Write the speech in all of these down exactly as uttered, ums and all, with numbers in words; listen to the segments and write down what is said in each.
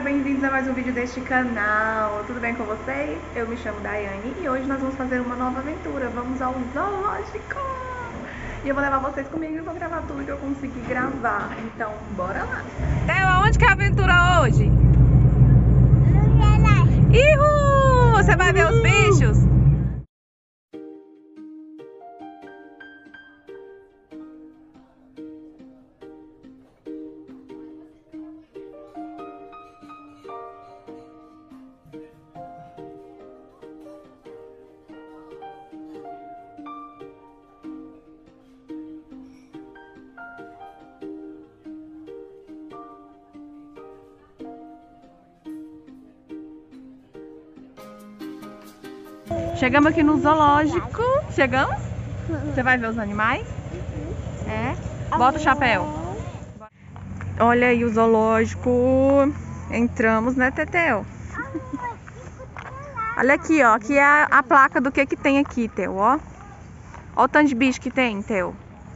bem-vindos a mais um vídeo deste canal. Tudo bem com vocês? Eu me chamo Daiane e hoje nós vamos fazer uma nova aventura. Vamos ao zoológico! E eu vou levar vocês comigo e vou gravar tudo que eu conseguir gravar. Então, bora lá! Theo, aonde que é a aventura hoje? Ihu! Você vai ver os bichos? Chegamos aqui no zoológico. Chegamos? Você vai ver os animais? É? Bota o chapéu. Olha aí o zoológico. Entramos, né, Teteu? Olha aqui, ó. Aqui é a, a placa do que que tem aqui, Teu, ó. Olha o tanto de bicho que tem, Teu.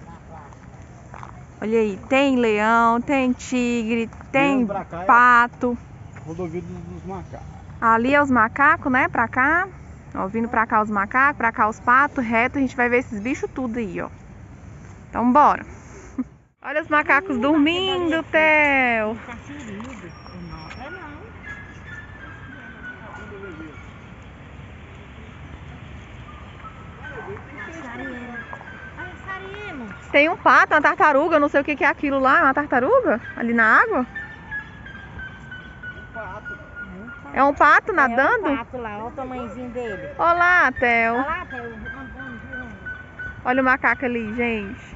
Olha aí. Tem leão, tem tigre, tem pato. Rodovia dos macacos. Ali é os macacos, né? Pra cá. Ó, vindo pra cá os macacos, pra cá os patos, reto, a gente vai ver esses bichos tudo aí, ó. Então, bora. Olha os macacos dormindo, Theo. Tem um pato, uma tartaruga, não sei o que que é aquilo lá, uma tartaruga, ali na água. É um pato nadando? É um pato lá, olha o tamanhozinho dele. Olá, Theo. Olha lá, Theo. Olha o macaco ali, gente.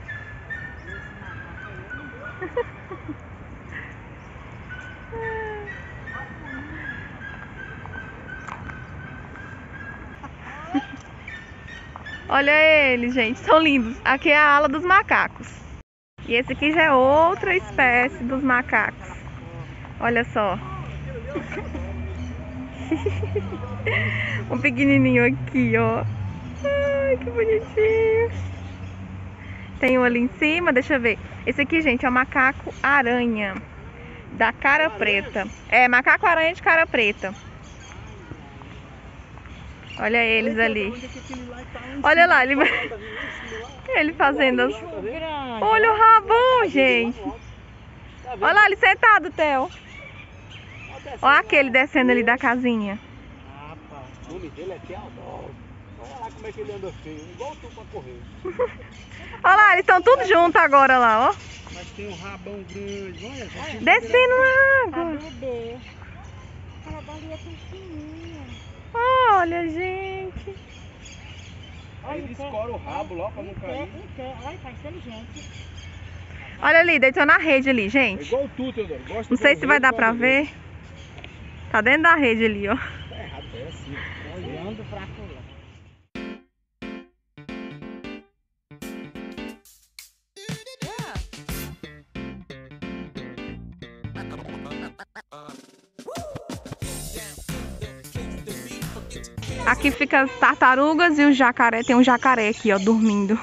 Olha eles, gente, são lindos. Aqui é a ala dos macacos. E esse aqui já é outra espécie dos macacos. Olha só. Um pequenininho aqui, ó. Ai, que bonitinho. Tem um ali em cima, deixa eu ver. Esse aqui, gente, é o macaco aranha da cara preta. É, macaco aranha de cara preta. Olha eles ali. Olha lá, ele, ele fazendo as... Olha o rabão, gente. Olha lá, ele sentado, Theo. Olha aquele descendo ali da casinha. Ah, pá. O nome dele é Teodoro. Olha lá como é que ele anda feio, igual tu pra correr. Olha lá, eles estão tudo juntos agora lá, ó. Mas tem um rabão grande, olha. Olha descendo na água. Bebê. Aquela bolinha pequenininha. Olha, gente. Ele escora o rabo lá pra não cair. Olha, tá inteligente. Olha ali, deitou na rede ali, É gente. igual tu, Teodoro. Não sei se vai dar pra ver. Tá dentro da rede ali, ó. Tá errado, é assim. Olhando pra lá. Aqui fica as tartarugas e o jacaré. Tem um jacaré aqui, ó, dormindo.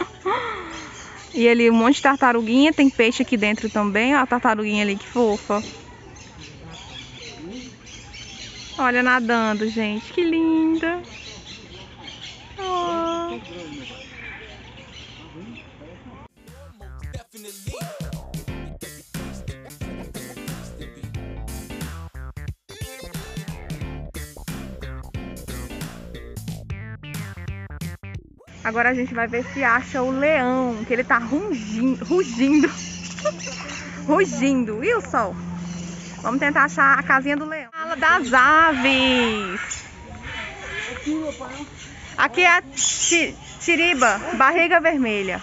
E ali um monte de tartaruguinha. Tem peixe aqui dentro também. Ó, a tartaruguinha ali, que fofa. Olha, nadando, gente. Que linda. Oh. Agora a gente vai ver se acha o leão, que ele tá rugindo. Rugindo. Rugindo. Viu, Sol? Vamos tentar achar a casinha do leão. Fala das aves. Aqui é a tiriba, barriga vermelha.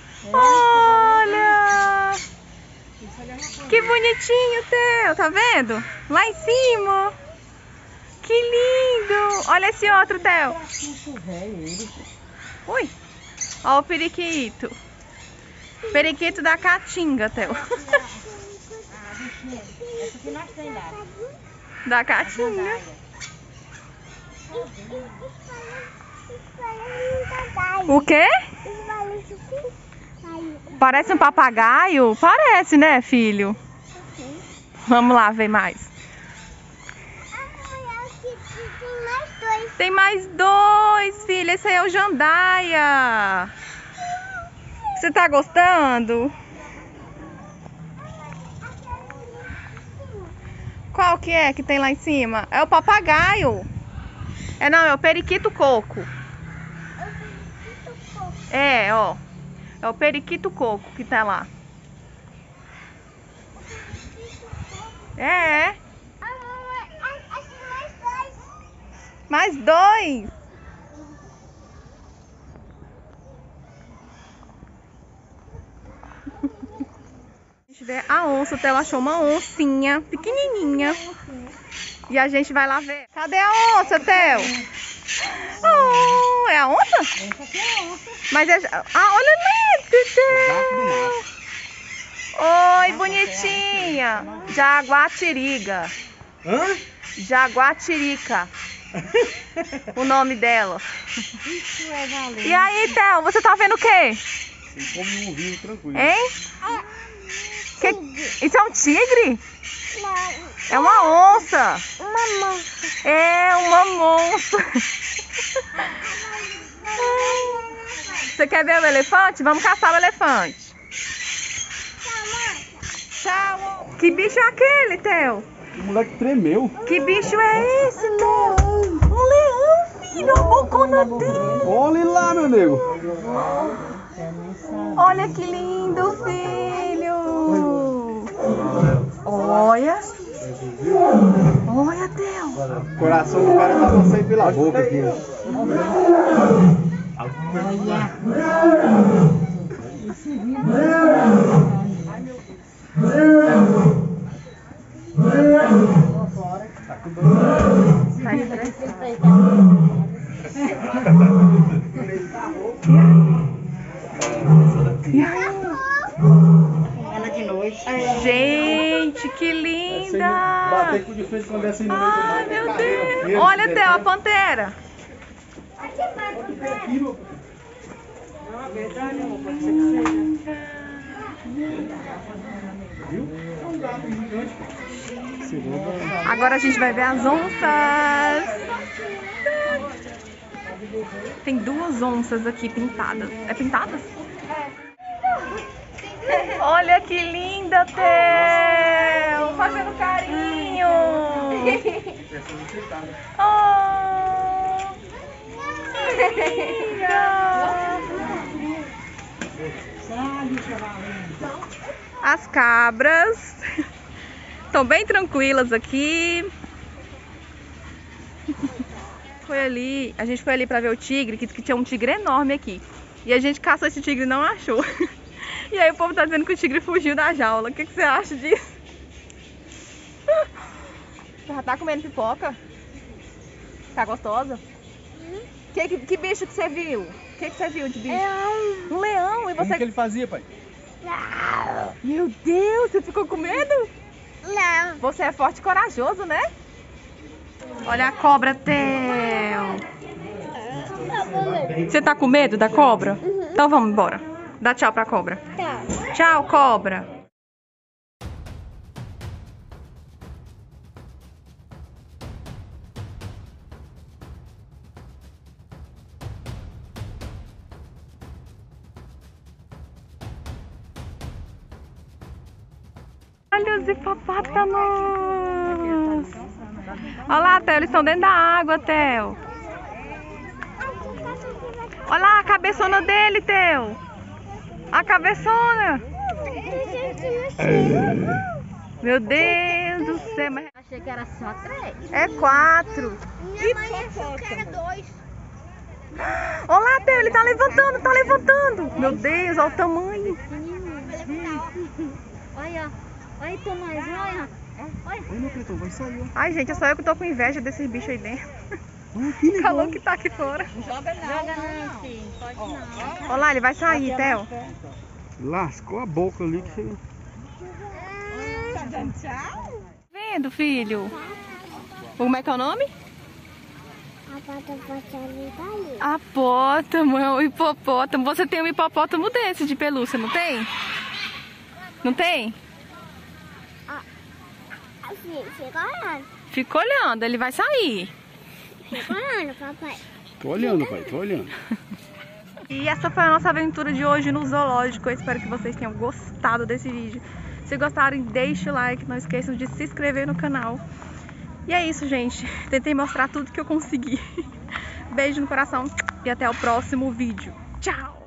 Olha! Que bonitinho, Theo. Tá vendo? Lá em cima. Que lindo. Olha esse outro, Theo. Ui. Olha o periquito. Periquito da caatinga, Theo. Da caatinga. O quê? Parece um papagaio? Parece, né, filho? Vamos lá ver mais. Tem mais dois, filha. Esse aí é o Jandaia. Você tá gostando? Qual que é que tem lá em cima? É o papagaio. É não, é o periquito coco. É, ó. É o periquito coco que tá lá. É. Mais dois. A gente vê a onça. O Theo achou uma oncinha pequenininha. E a gente vai lá ver. Cadê a onça, Theo? Oh, é a onça? Essa aqui é a onça. Mas é... Ah, olha ali, Theo. Oi, bonitinha. Jaguatirica. Hã? Jaguatirica. O nome dela. Isso é valente. E aí, Theo, você tá vendo o quê? Ele come um rio tranquilo. Hein? Que... Isso é um tigre? Não. É uma onça. Uma monça. É uma monça. Você quer ver o elefante? Vamos caçar o elefante. Tchau. Que bicho é aquele, Theo? O moleque tremeu. Que bicho é esse, Theo? Um leão, filho. A bocona dele. Olha lá, meu nego. Olha que lindo, filho. Olha. Olha, Theo. O coração do cara tava saindo pela boca aqui. Tá E aí? Ela de noite. Gente, que linda! Bater com de frente quando desce no meio do Ai, mar. meu Deus! Olha, Theo, a pantera! Agora a gente vai ver as onças. Tem duas onças aqui pintadas. É pintadas? Olha que linda, Theo! Fazendo carinho! Oh, que linda! As cabras estão bem tranquilas aqui. Foi ali, a gente foi ali pra ver o tigre, que, que tinha um tigre enorme aqui. E a gente caçou esse tigre e não achou. E aí o povo tá dizendo que o tigre fugiu da jaula. O que, que você acha disso? Você já tá comendo pipoca? Tá gostosa? Hum? Que, que, que bicho que você viu? O que, que você viu de bicho? Leão. Um leão. E você... Como que ele fazia, pai? Não. Meu Deus, você ficou com medo? Não. Você é forte e corajoso, né? Olha a cobra, Theo. Você tá com medo da cobra? Uhum. Então vamos embora. Dá tchau pra cobra. Tchau. Tchau, cobra. Olha os hipopótamos. Olha lá, Theo, eles estão dentro da água, Theo. Olha lá a cabeçona dele, Theo. A cabeçona. Meu Deus do céu. Mas... Achei que era só três. É quatro. Minha mãe achou que era dois. Olha lá, Theo, ele tá levantando, tá levantando. Meu Deus, olha o tamanho. Olha, olha, Tomás, olha. Olha. Olha, meu pretão, vai sair, ó. Ai, gente, é só eu que tô com inveja desses bichos aí dentro. Ah, que legal. Calor que tá aqui fora. Joga não, Joga não, filho. Pode não. Olha lá, ele vai sair, Theo. Lascou a boca ali que você... Tá dando tchau? Vendo, filho? Como é que é o nome? Apótamo, é o hipopótamo. Você tem um hipopótamo desse de pelúcia, não tem? Não tem? Fica olhando. Fica olhando, ele vai sair. Fica olhando, papai. Tô olhando, pai, tô olhando. E essa foi a nossa aventura de hoje no zoológico. Eu espero que vocês tenham gostado desse vídeo. Se gostarem, deixe o like, não esqueçam de se inscrever no canal. E é isso, gente. Tentei mostrar tudo que eu consegui. Beijo no coração e até o próximo vídeo. Tchau!